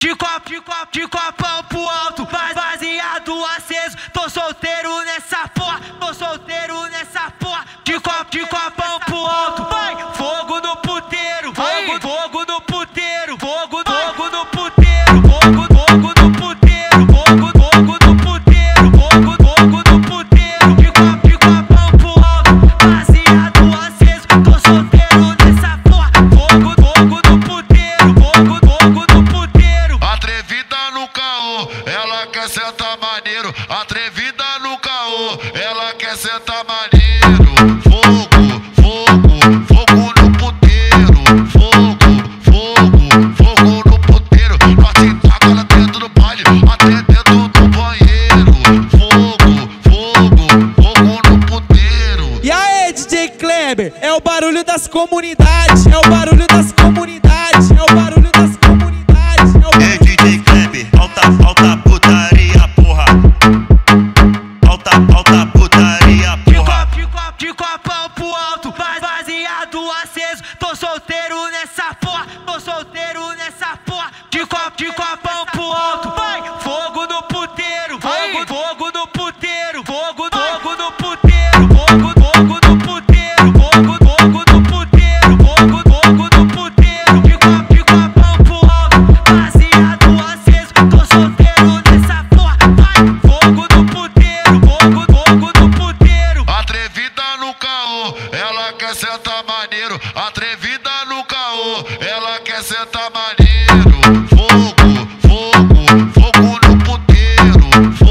de copão pro alto, baseado aceso. Tô solteiro nessa porra, de copão pro alto. Vai, fogo no puteiro, fogo no puteiro, fogo no puteiro, fogo no puteiro, fogo no puteiro, fogo no puteiro. De copão pro alto, baseado aceso. Tô solteiro nessa porra, fogo no puteiro, fogo no puteiro. Atrevida no caô, ela quer sentar maneiro. Atrevida no caô, ela quer sentar maneiro. Fogo no puteiro. Fogo no puteiro. Nós te taca lá dentro do baile, até dentro do banheiro. Fogo no puteiro. E aí, DJ Kleber, é o barulho das comunidades, é o barulho das comunidades, é o barulho das comunidades, é o barulho... DJ Kleber, alta putaria, porra. Alta putaria, porra. De copão pro alto, baseado aceso. Tô solteiro nessa porra, de copão pro alto. Vai, fogo no puteiro, fogo no puteiro, fogo no puteiro, fogo no puteiro, fogo no puteiro, fogo no puteiro. De copão pro alto, baseado aceso. Tô solteiro nessa porra. Vai, fogo no puteiro, fogo no puteiro. Atrevida no caô, ela quer sentar maneiro. Atrevida no caô, ela quer sentar maneiro. Fogo no puteiro.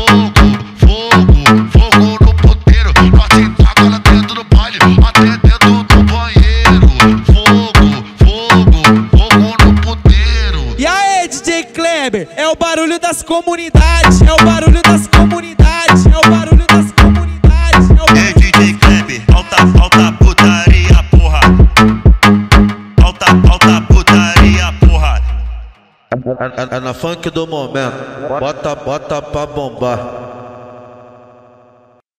Fogo no puteiro. Nós te taca lá dentro do baile, até dentro do banheiro. Fogo no puteiro. E aí, DJ Kleber, é o barulho das comunidades, é o barulho das comunidades, é o barulho das comunidades, é o barulho... DJ Kleber, alta putaria, porra. Alta putaria, porra. É na funk do momento, bota pra bombar.